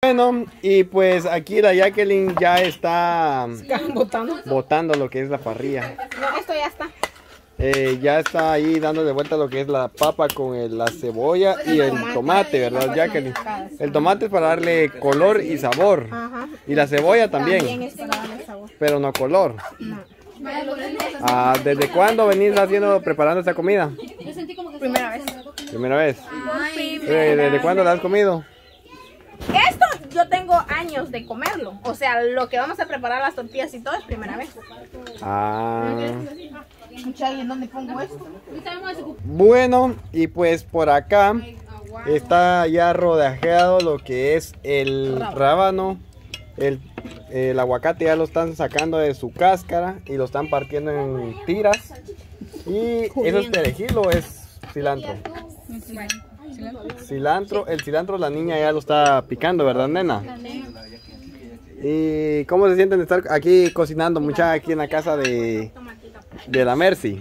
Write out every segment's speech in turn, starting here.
Bueno, y pues aquí la Jacqueline ya está botando lo que es la parrilla. No, esto ya está. Ya está ahí dándole vuelta lo que es la papa con la cebolla y el tomate, ¿verdad, Jacqueline? El tomate es para darle color y sabor. Ajá. Y la cebolla también, Es para darle sabor. pero no color. No. ¿Desde cuándo venís preparando esta comida? Primera vez. Primera vez. ¿Desde cuándo la has comido? Esto yo tengo años de comerlo. O sea, lo que vamos a preparar las tortillas y todo es primera vez. Mucha, ¿y en dónde pongo esto? Bueno, y pues por acá está ya rodajeado lo que es el rábano. El aguacate ya lo están sacando de su cáscara y lo están partiendo en tiras. Y eso es perejil o es cilantro. El cilantro la niña ya lo está picando, ¿verdad, nena? ¿Y cómo se sienten de estar aquí cocinando, mucha, aquí en la casa de la Mercy?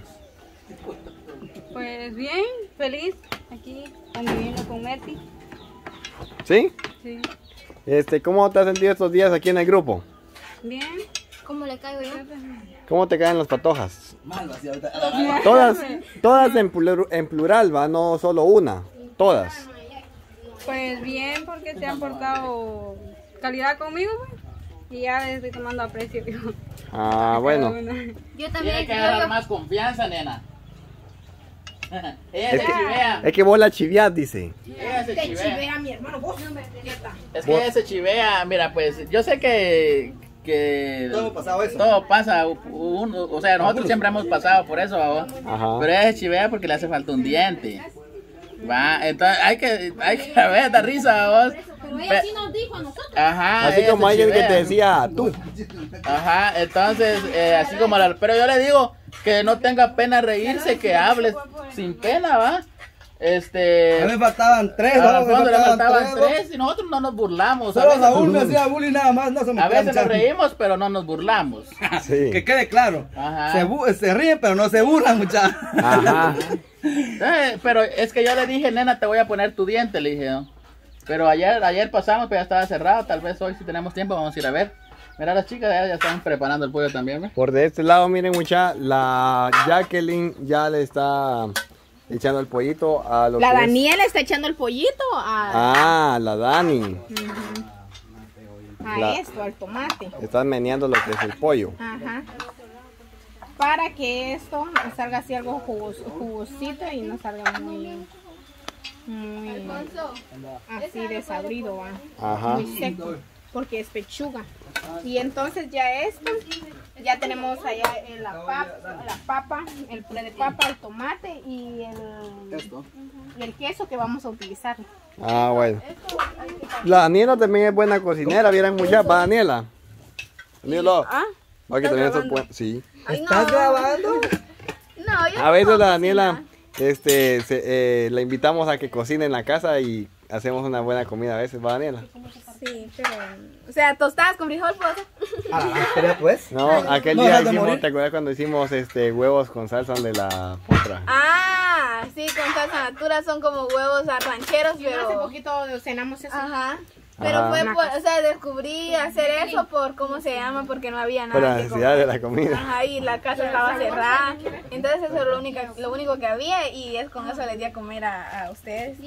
Pues bien, feliz aquí conviviendo con Mercy. ¿Sí? Sí. ¿Cómo te has sentido estos días aquí en el grupo? Bien. ¿Cómo le caigo yo? ¿Cómo te caen las patojas? Todas en plural, va, no solo una, todas. Pues bien, porque se han portado calidad conmigo, pues, y ya les estoy tomando aprecio. Bueno. Yo también. Tiene que agarrar más confianza, nena. Ella se chivea. Es que vos la chiviás, dice. Ella se Te chivea. chivea mi hermano, vos. Es que ella se chivea. Mira, pues yo sé que todo pasado eso. Todo pasa, o sea, nosotros siempre hemos pasado por eso, ¿va? Ajá. Pero ella se chivea porque le hace falta un diente. Va, entonces hay que ver, da risa, vos. Pero ella sí nos dijo a nosotros. Ajá. Así como alguien que te decía tú. Ajá, entonces, así como pero yo le digo que no tenga pena reírse, que hable sin pena, ¿va? A mí me faltaban tres, a fondo le faltaban tres y nosotros no nos burlamos. Solo Saúl me hacía bullying nada más, no somos a veces nos reímos, pero no nos burlamos. Sí. Que quede claro. Ajá. Se ríen, pero no se burlan, muchachos. Ajá. Pero es que yo le dije, nena, te voy a poner tu diente, le dije, ¿no? Pero ayer pasamos, pero ya estaba cerrado. Tal vez hoy si tenemos tiempo vamos a ir a ver. Mira, las chicas ya están preparando el pollo también, ¿ves? Por de este lado, miren, mucha, la Jacqueline ya le está echando el pollito a lo La que Daniela está echando el pollito la Dani. Esto, al tomate. Están meneando lo que es el pollo. Ajá. Para que esto salga así algo jugosito y no salga muy así desabrido, ¿va? Ajá. Muy seco, porque es pechuga. Y entonces ya ya tenemos allá la papa, el puré de papa, el tomate y el queso que vamos a utilizar. Bueno. La Daniela también es buena cocinera, vieran mucha, ¿va, Daniela? Daniela. Aquí también sí. ¿Estás grabando? No, yo A veces la Daniela, la invitamos a que cocine en la casa y hacemos una buena comida a veces, ¿va, Daniela? Sí, pero... O sea, tostadas con frijol, pues. Pues. No, aquel día hicimos, ¿te acuerdas cuando hicimos huevos con salsa de la otra? Sí, con salsa natura son como huevos rancheros, pero... Hace poquito cenamos eso. Ajá. Pero fue por, o sea, descubrí hacer eso por, ¿cómo se llama? Porque no había nada. Por la que necesidad comer. de la comida. Ajá, y la casa estaba cerrada. Entonces eso es lo único que había y es con eso les di a comer a ustedes.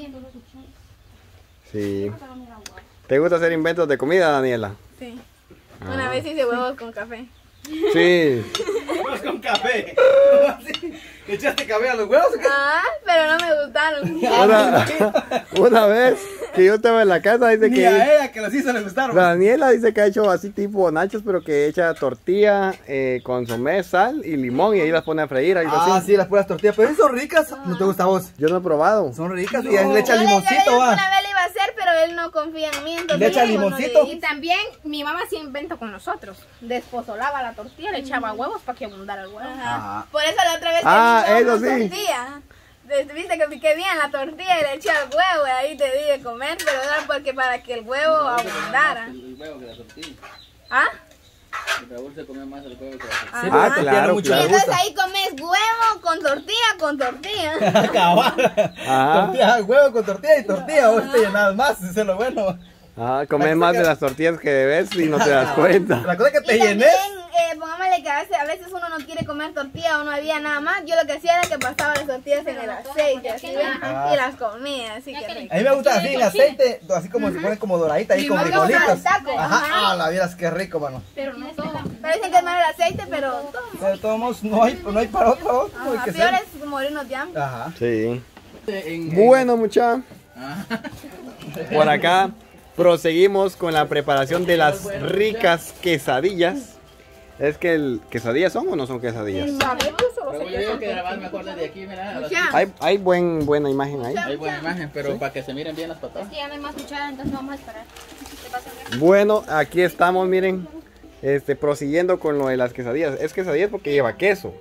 Sí. ¿Te gusta hacer inventos de comida, Daniela? Sí. Una vez hice huevos con café. Sí. Huevos con café. ¿Le echaste café a los huevos? Pero no me gustaron. Una vez que yo estaba en la casa, dice Ni a ella que los hizo le gustaron. La Daniela dice que ha hecho así tipo nachos, pero que echa tortilla, consomé, sal y limón y ahí las pone a freír. Así. Sí, las puras tortillas, pero son ricas. ¿No te gusta a vos? Yo no he probado. Son ricas y le echa limoncito, Una vez le iba a hacer, pero él no confía en mí. Entonces ¿le echa limoncito? Y también mi mamá sí inventó con nosotros. Despozolaba la tortilla, le echaba huevos para que abundara el huevo. Ajá. Por eso la otra vez que eso sí. tortilla. Viste que piqué bien la tortilla y le eché el huevo y ahí te di de comer, pero era porque para que el huevo abundara. El huevo que la tortilla. Raúl se comió más el huevo que la tortilla. Claro. Y entonces ahí comes huevo con tortilla. Cabal. Tortilla, huevo con tortilla y tortilla. Vos te llenabas más, eso es lo bueno. Ah, comes más de las tortillas que debes y no te das cuenta. Recuerda que te Y llené. también, pongámosle que a veces uno no quiere comer tortilla o no había nada más. Yo lo que hacía era que pasaba las tortillas en el aceite, así, ¿ven? Y las comía, así que rico. A mí me gusta así en aceite, así como se pone como doradita ahí con Como frijolitos. al taco, Ajá, ajá. ah, la vieras qué rico, mano. Pero dicen que es malo el aceite, pero todo. Pero de todos modos, no hay para otro. Hay A que peor ser. es morirnos de hambre. Ajá. Sí. Bueno, mucha. Por acá proseguimos con la preparación de las ricas quesadillas. Es que ¿quesadillas son o no son quesadillas? Pero yo digo que grabar mejor desde aquí, mira. Hay buena imagen ahí. Hay buena imagen, pero para que se miren bien las patadas. Es que ya no hay más cuchara, entonces vamos a esperar. ¿Qué pasa? Bueno, aquí estamos, miren, prosiguiendo con lo de las quesadillas. Es quesadillas porque lleva queso.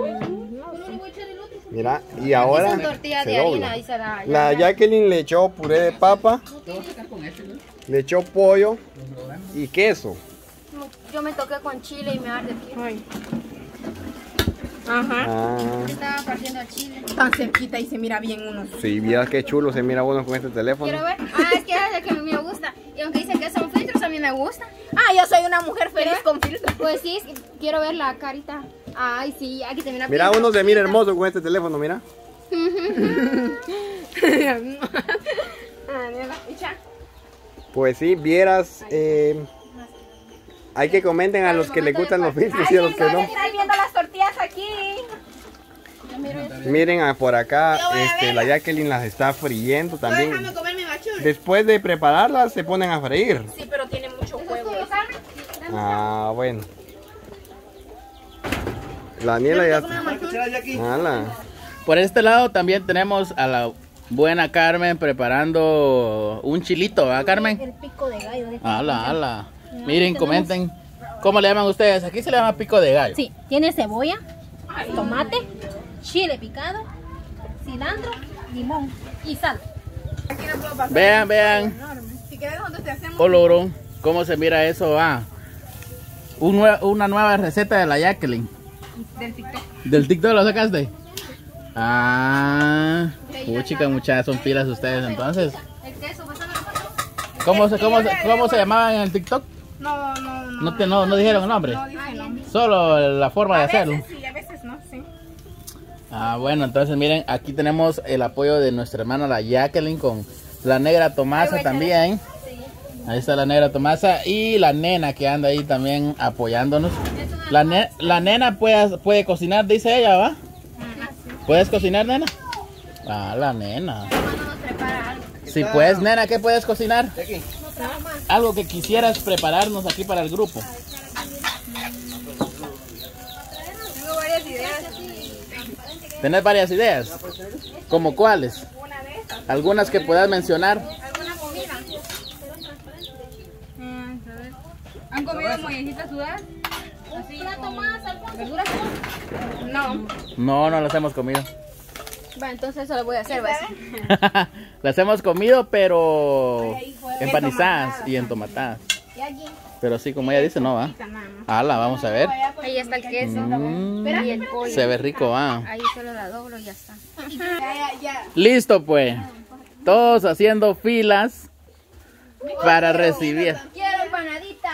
Mira, y ahora Tortilla se de dobla. harina y se la... La Jacqueline le echó puré de papa, le echó pollo y queso. Yo me toqué con chile y me arde el pie. Ajá. Ah, Estaba partiendo el chile. Tan cerquita y se mira bien uno. sí, vieras qué chulo se mira uno con este teléfono. Quiero ver. Ah, es que es el que me gusta. Y aunque dicen que son filtros, a mí me gusta. Ah, yo soy una mujer feliz con filtro. Pues sí, quiero ver la carita. Ay, sí, aquí se mira Mira, bien. uno se mira hermoso con este teléfono, mira. Pues sí, vieras, hay que comenten a los que les gustan los filtros y a los que no. Estás viendo las tortillas aquí. Miren por acá, la Jacqueline las está friendo también. Déjame comer mi machul. Después de prepararlas se ponen a freír. Sí, pero tiene mucho huevo. Ah, bueno. La Daniela ya está. Ala. Por este lado también tenemos a la buena Carmen preparando un chilito, ¿verdad, Carmen? El pico de gallo. Ala. Miren, comenten. ¿Cómo le llaman ustedes? Aquí se le llama pico de gallo. Sí, tiene cebolla, tomate, chile picado, cilantro, limón y sal. Aquí no puedo pasar. Vean. Si quieres, nosotros te hacemos. Oloro, ¿cómo se mira eso? Una nueva receta de la Jacqueline. Del TikTok. ¿Del TikTok lo sacaste? Ah, chica, muchachas, son pilas ustedes entonces. El queso, ¿Cómo se llamaban en el TikTok? No. No dijeron el nombre. No dije nombre. Solo la forma de hacerlo. Sí, a veces no, sí. Ah, bueno, entonces miren, aquí tenemos el apoyo de nuestra hermana la Jacqueline con la negra Tomasa también. Ahí está la negra Tomasa y la nena que anda ahí también apoyándonos. La nena puede cocinar, dice ella, ¿va? ¿Puedes cocinar, nena? Ah, la nena. Si puedes, nena, ¿qué puedes cocinar? Algo que quisieras prepararnos aquí para el grupo. Tengo varias ideas. ¿Tenés varias ideas? ¿Como cuáles? Algunas que puedas mencionar. ¿Alguna comida? ¿Han comido mollejitas sudadas? Así con verduras. No las hemos comido. Bueno, entonces eso lo voy a hacer, ¿va? Así. Las hemos comido, pero empanizadas y entomatadas. Pero sí, como ella dice, no va. Ala, vamos a ver. Ahí está el queso y el pollo. Se ve rico, va. Ahí solo la doblo y ya está. Ya. Listo, pues. Todos haciendo filas para recibir. Quiero empanadita.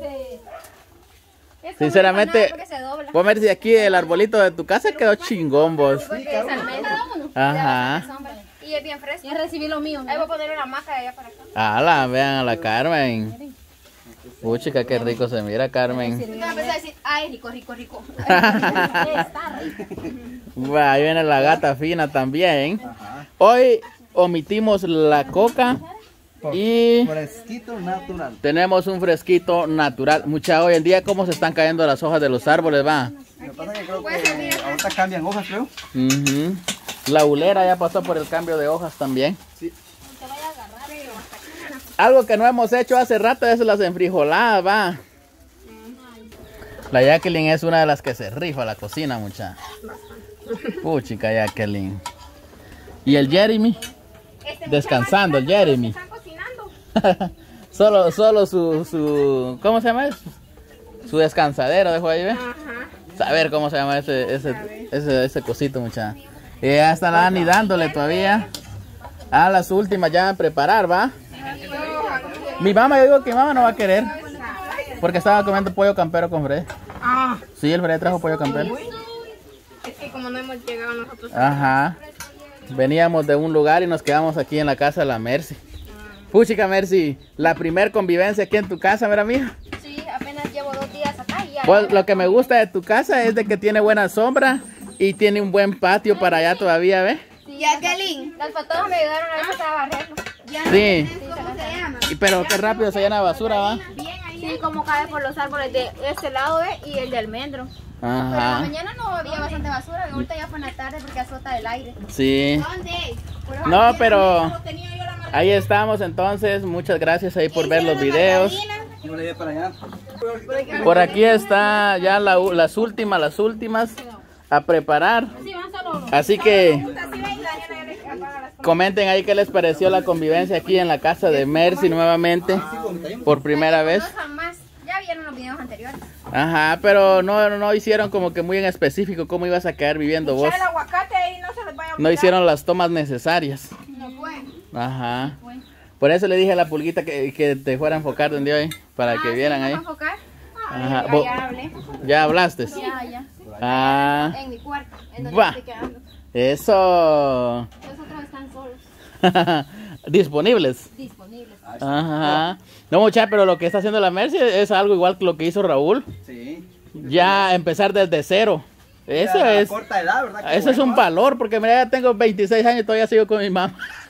Sinceramente, Porque se dobla. vos ver si aquí el arbolito de tu casa quedó chingón, vos. Porque es almendra. Ajá. Y es bien fresco. Ya recibí lo mío. Ahí voy a poner una maca de allá para acá. Ala, vean a la Carmen. Uy, chica, qué rico se mira, Carmen. Yo empecé a decir, ay, rico. Está rico. Va, ahí viene la gata fina también. Hoy omitimos la coca y Fresquito natural. tenemos un fresquito natural. Mucha, hoy en día cómo se están cayendo las hojas de los árboles, va. Lo que pasa es que creo que ahorita cambian hojas, creo. Ujú. La hulera ya pasó por el cambio de hojas también. Sí. Algo que no hemos hecho hace rato es las enfrijoladas, va. La Jacqueline es una de las que se rifa la cocina, mucha. Puchica Jacqueline. ¿Y el Jeremy? Descansando, el Jeremy. Están cocinando. solo su ¿cómo se llama eso? Su descansadero, dejo ahí, ¿ve? A ver cómo se llama ese cosito, mucha. Y ya está la Dani dándole todavía a las últimas ya a preparar, ¿va? Mi mamá, yo digo que mi mamá no va a querer. Porque estaba comiendo pollo campero con Fred. Ah, Sí, el Fred trajo pollo campero. es que como no hemos llegado nosotros. Ajá. Veníamos de un lugar y nos quedamos aquí en la casa de la Mercy. Puchica, Mercy, la primer convivencia aquí en tu casa, mira, mija. Sí, apenas llevo 2 días acá y ya. Pues, lo que me gusta de tu casa es de que tiene buena sombra y tiene un buen patio para allá todavía, ¿ves? Sí, Jacqueline, las patojas me ayudaron a veces a barrerlo. Sí. ¿Cómo se llama? Pero qué rápido se llena de basura, ¿va? Sí, como cae por los árboles de este lado y el de almendro. Pero en la Ajá. mañana no había bastante basura, y ahorita ya fue en la tarde porque azota el aire. Sí. ¿Dónde? No, pero ahí estamos entonces. Muchas gracias ahí por ver los videos. No le dé para allá. Por aquí está ya las últimas a preparar. Así que comenten ahí qué les pareció la convivencia aquí en la casa de Mercy nuevamente por primera vez. No jamás. Ya vieron los videos anteriores. Ajá, pero no hicieron como que muy en específico cómo ibas a quedar viviendo vos. Echar el aguacate ahí no se les vaya a No hicieron las tomas necesarias. No fue. Ajá. Por eso le dije a la pulguita que te fuera a enfocar donde hoy, para que vieran ahí. ¿Vamos a enfocar? Ajá. Ya hablé. ¿Ya hablaste? Ya. Ah, En mi cuarto, en donde Va. estoy quedando. eso. Los otros están solos, Disponibles. disponibles. Ajá. No, mucha, pero lo que está haciendo la Mercy es algo igual que lo que hizo Raúl. Sí. Ya empezar desde cero. Eso A es. corta edad, ¿verdad? Qué Eso es bueno. un valor, porque mira, ya tengo 26 años y todavía sigo con mi mamá.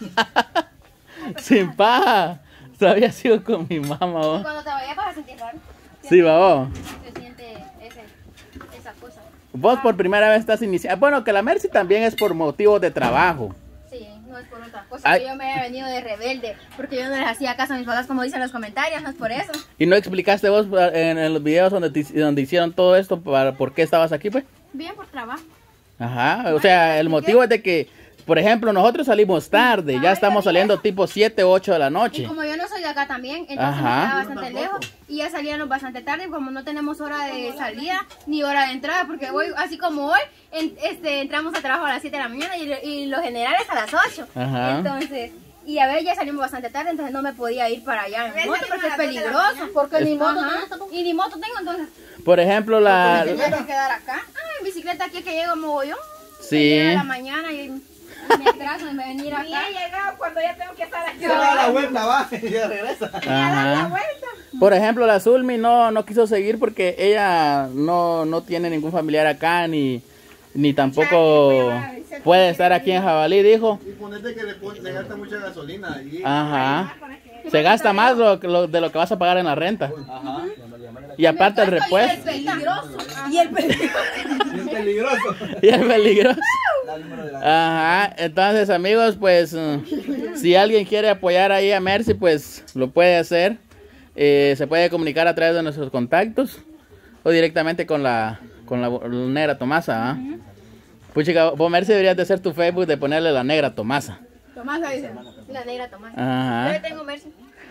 Sin paja. Todavía sigo con mi mamá. ¿Oh? Cuando te vayas vas a sentir raro. Sí, babó. Se siente esa cosa. Vos por primera vez estás iniciando. Bueno, que la Mercy también es por motivos de trabajo. Sí, no es por otra cosa. Ay. Que yo me haya venido de rebelde. Porque yo no les hacía caso a mis papás como dicen los comentarios. No es por eso. ¿Y no explicaste vos en los videos donde hicieron todo esto para por qué estabas aquí, pues? Bien por trabajo. Ajá, o sea, el motivo es de que, por ejemplo, nosotros salimos tarde, ya estamos saliendo tipo 7, 8 de la Y noche. como yo no soy de acá también, entonces Ajá. me quedaba bastante lejos. Y ya salíamos bastante tarde. Como no tenemos hora de salida ni hora de entrada. Porque hoy, así como hoy, entramos a trabajo a las 7 de la mañana y los generales a las 8. Ajá. Entonces, y a ver, ya salimos bastante tarde, entonces no me podía ir para allá en moto porque es peligroso. Porque ni moto tengo. Y ni moto tengo, entonces Por ejemplo, tenía que quedar acá. Ah, en bicicleta aquí es que llego mogollón. Sí. Llega a la mañana y me atraso en venir acá. Y he llegado cuando ya tengo que estar aquí. Se da la vuelta, va, y ya regresa. Ajá. Vuelta. Por ejemplo, la Zulmi no quiso seguir porque ella no tiene ningún familiar acá, ni tampoco puede estar aquí en Jabalí, dijo. Y ponete que le gasta mucha gasolina. Y... Ajá. Se gasta más de lo que vas a pagar en la renta. Ajá. Y aparte el Y es repuesto. peligroso. Y el peligro. Bien peligroso. Y es peligroso. Da el número de la... Ajá, entonces amigos, pues si alguien quiere apoyar ahí a Mercy, pues lo puede hacer. Se puede comunicar a través de nuestros contactos o directamente con la negra Tomasa. ¿Ah? Pues chica, vos Mercy deberías de hacer tu Facebook de ponerle la negra Tomasa. Tomás dice. La negra Tomás. Ajá. Yo tengo Mercy.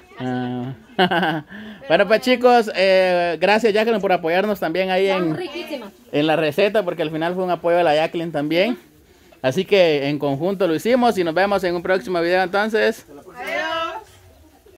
Ah. Bueno, pues chicos, gracias Jacqueline por apoyarnos también ahí en la receta, porque al final fue un apoyo de la Jacqueline también. Así que en conjunto lo hicimos y nos vemos en un próximo video entonces. Adiós.